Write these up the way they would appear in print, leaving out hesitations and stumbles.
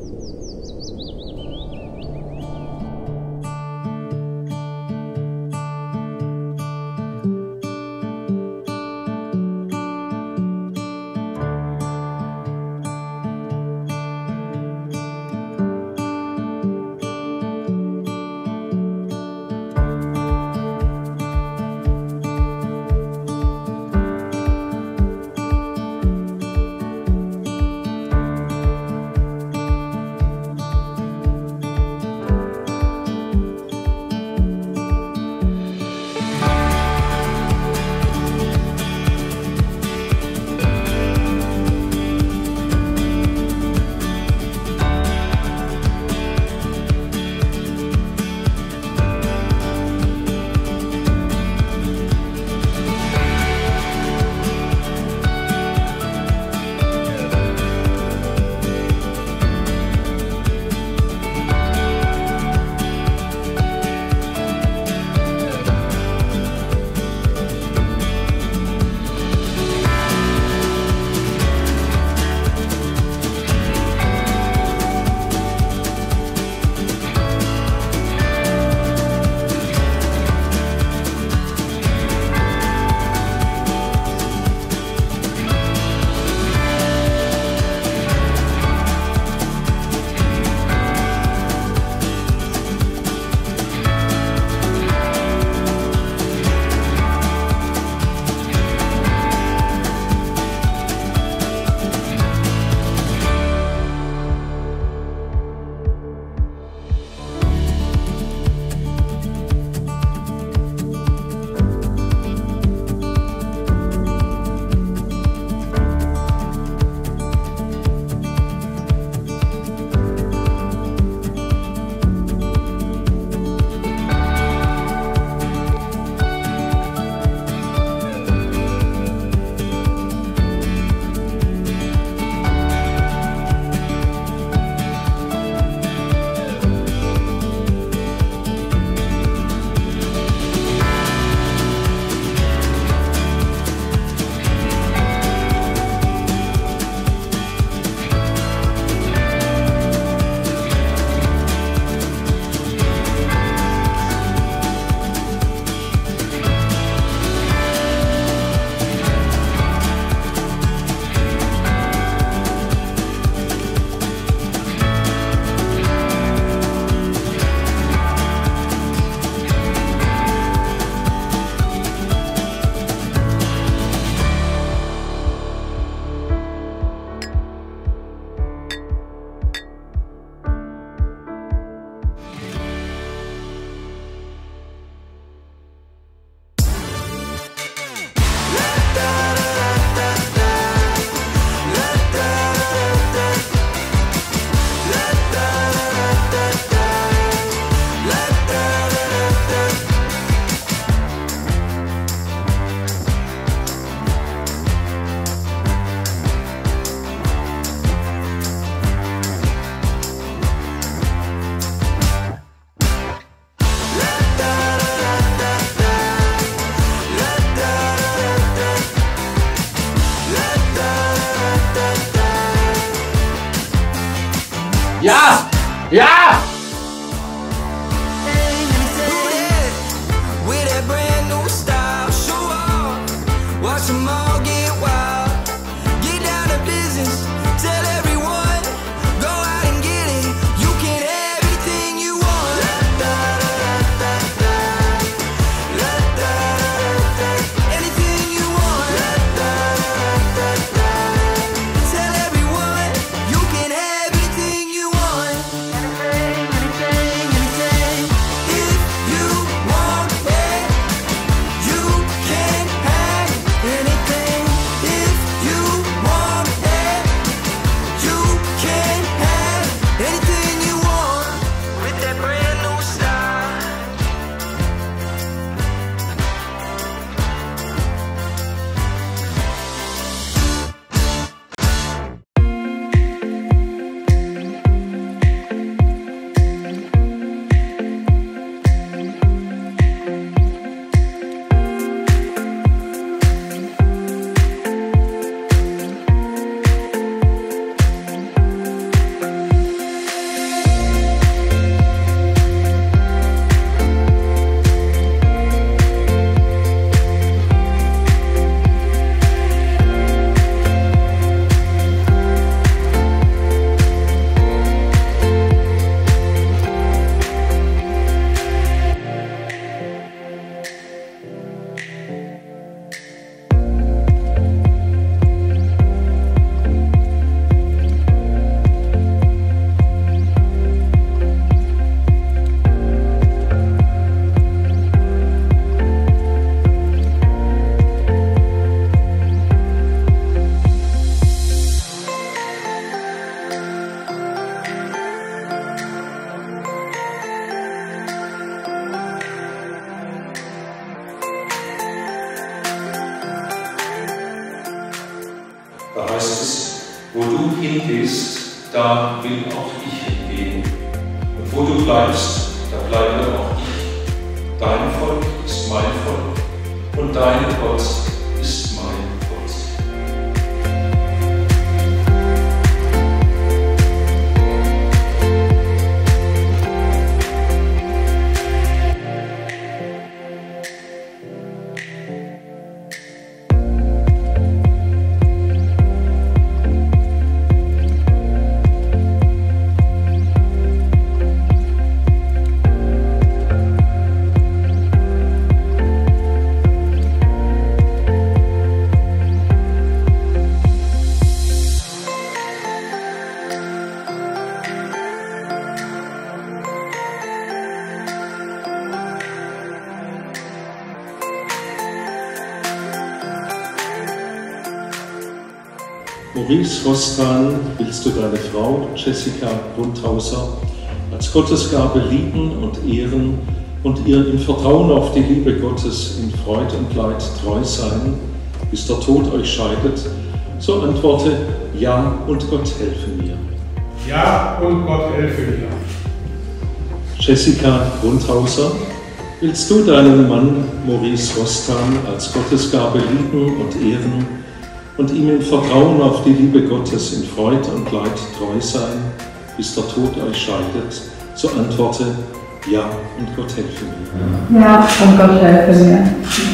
Ja! Ja! Anything hingehst, da will auch ich hingehen. Und wo du bleibst, da bleibe auch ich. Dein Volk ist mein Volk und dein Gott ist mein Gott. Maurice Rostan, willst du deine Frau Jessica Grundhauser als Gottesgabe lieben und ehren und ihr im Vertrauen auf die Liebe Gottes in Freud und Leid treu sein, bis der Tod euch scheidet? So antworte: Ja, und Gott helfe mir. Ja, und Gott helfe mir. Jessica Grundhauser, willst du deinen Mann Maurice Rostan als Gottesgabe lieben und ehren und ihm im Vertrauen auf die Liebe Gottes in Freud und Leid treu sein, bis der Tod euch scheidet? So antworte: Ja, und Gott helfe mir. Ja, und Gott helfe mir.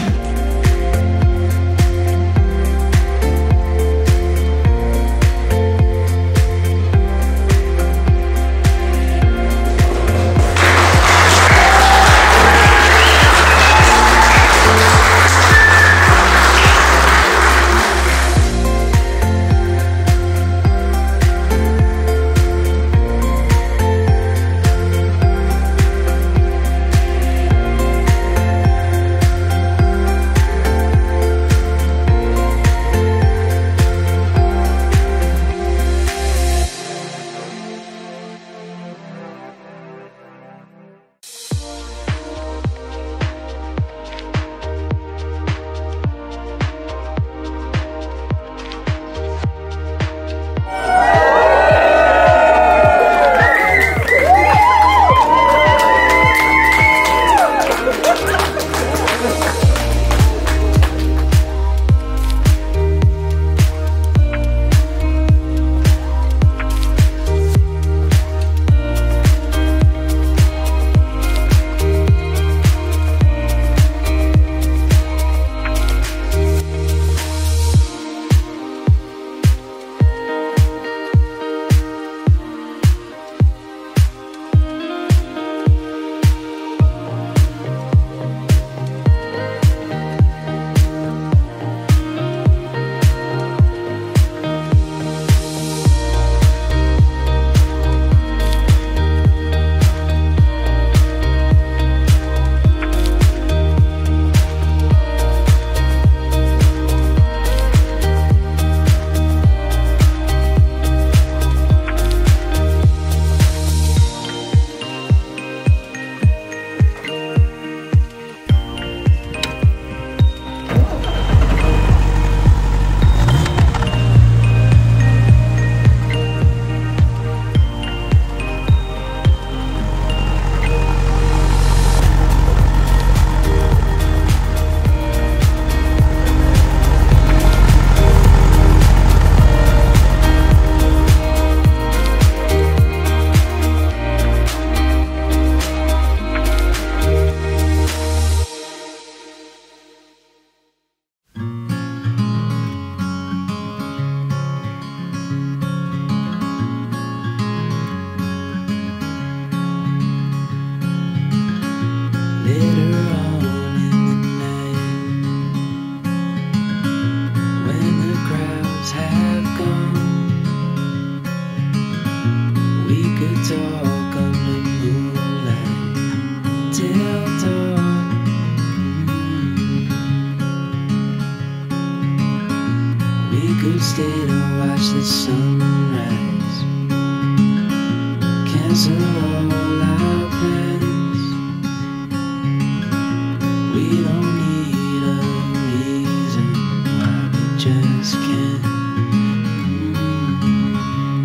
could stay to watch the sunrise, cancel all our plans. We don't need a reason why we just can't.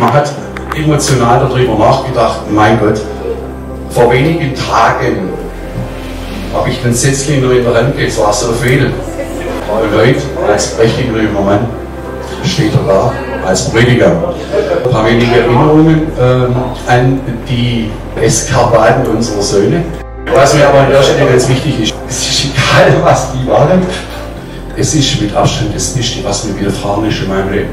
Man hat emotional darüber nachgedacht, mein Gott, vor wenigen Tagen habe ich den Setzling noch in der Hand, es war so viel. Und heute, als prächtiger junger Mann, steht er da als Prediger. Ein paar wenige Erinnerungen an die Eskapaden unserer Söhne. Was mir aber an der Stelle ganz wichtig ist, es ist egal, was die waren, es ist mit Abstand das Beste, was mir widerfahren ist in meinem Leben.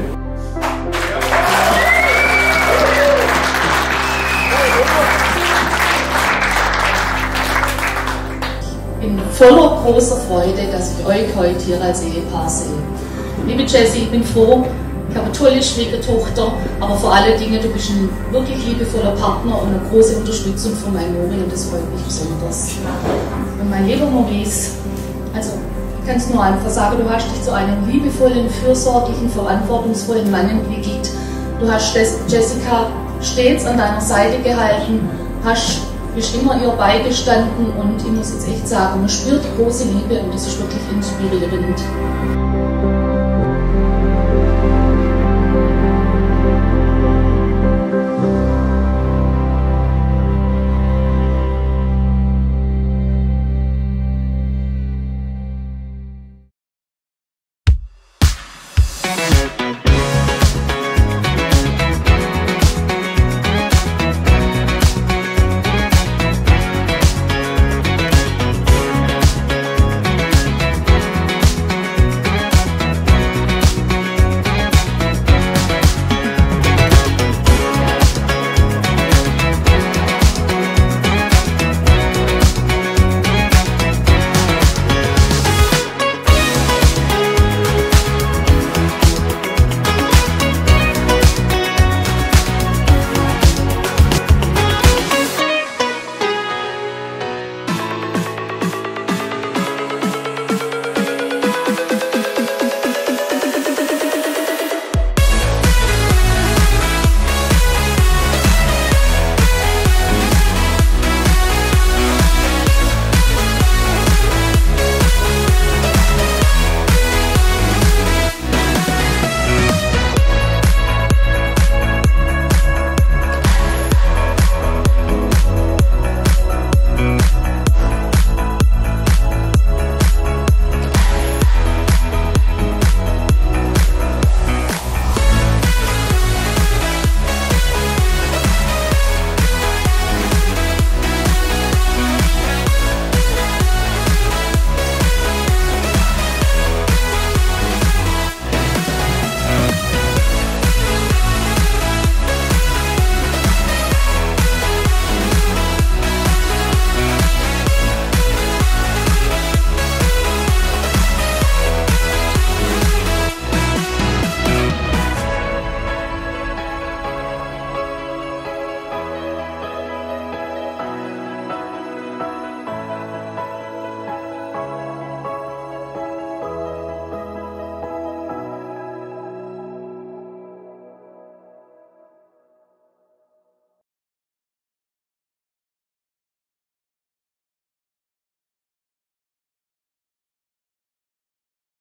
Ich bin voller großer Freude, dass ich euch heute hier als Ehepaar sehe. Liebe Jessie, ich bin froh, ich habe eine tolle Schwiegertochter, aber vor allen Dingen, du bist ein wirklich liebevoller Partner und eine große Unterstützung für mein Mori und das freut mich besonders. Und mein lieber Maurice, also ich kann es nur einfach sagen, du hast dich zu einem liebevollen, fürsorglichen, verantwortungsvollen Mann entwickelt. Du hast Jessica stets an deiner Seite gehalten, bist immer ihr beigestanden und ich muss jetzt echt sagen, man spürt die große Liebe und das ist wirklich inspirierend.